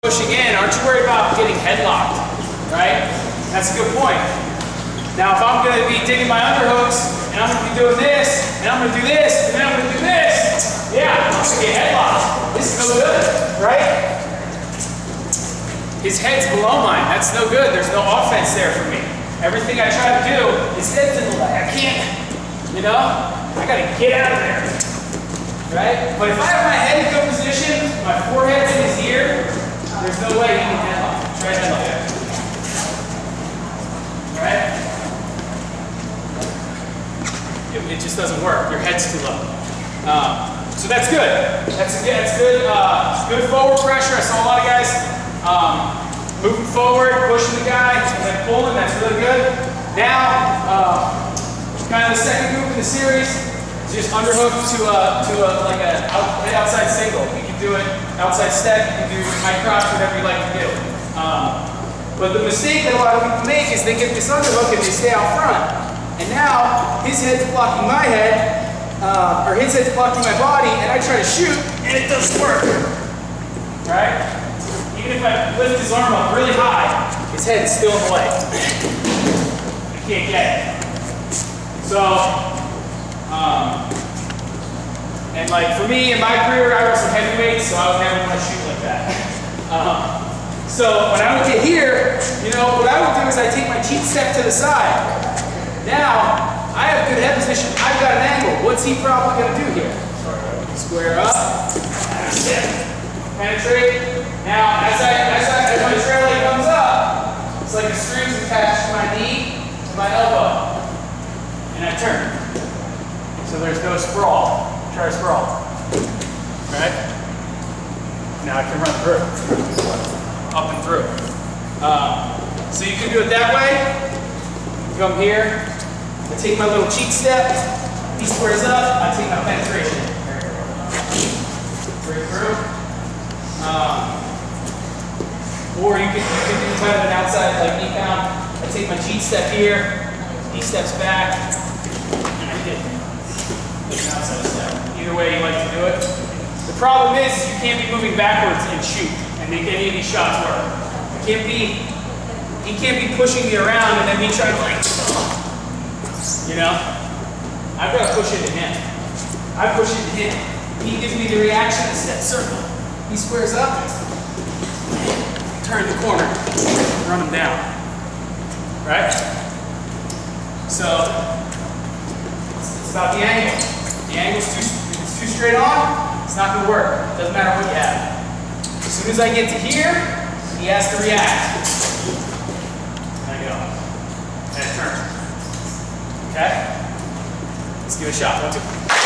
Pushing in, aren't you worried about getting headlocked, right? That's a good point. Now, if I'm going to be digging my underhooks, and I'm going to be doing this, and I'm going to do this, and then I'm going to do this, yeah, I'm going to get headlocked. This is no good, right? His head's below mine. That's no good. There's no offense there for me. Everything I try to do, his head's in the way. I can't, you know? I got to get out of there, right? But if I have my head in good position, my forehead's in his ear, there's no way he can headlock. Try headlock. Right? It just doesn't work. Your head's too low. So that's good. That's good. Good forward pressure. I saw a lot of guys moving forward, pushing the guy, and then pulling. That's really good. Now, kind of the second move in the series is just underhook to like a head outside single. You can do it outside step. You can do high cross, whatever you like to do. But the mistake that a lot of people make is they get this underhook and they stay out front. And now his head's blocking my head, or his head's blocking my body, and I try to shoot, and it doesn't work. Right? Even if I lift his arm up really high, his head's still in the way. I can't get it. So, and like for me in my career, I wrestled heavyweights, so I would never want to shoot like that. So when I would get here, you know, what I would do is I take my cheat step to the side. Now, I have good head position. I've got an angle. What's he probably going to do here? Square up. Penetrate. Now, as my trail leg comes up, it's like a string's attached to my knee, to my elbow. And I turn. So there's no sprawl. Try to sprawl. Alright? Now I can run through. Up and through. So you can do it that way. Come here. I take my little cheat step. He squares up. I take my penetration. Break through. Or you can do kind of an outside like knee pound. I take my cheat step here. He steps back. And I hit an outside step. Either way you like to do it. The problem is you can't be moving backwards and shoot and make any of these shots work. He can't be pushing me around and then me trying to like, you know? I've got to push into him. I push into him. He gives me the reaction to step circle. He squares up, turn the corner, run him down. Right? So, it's about the angle. The angle's too straight on, it's not going to work. Doesn't matter what you have. As soon as I get to here, he has to react. There you go. And turn. Okay? Let's give it a shot. 1, 2.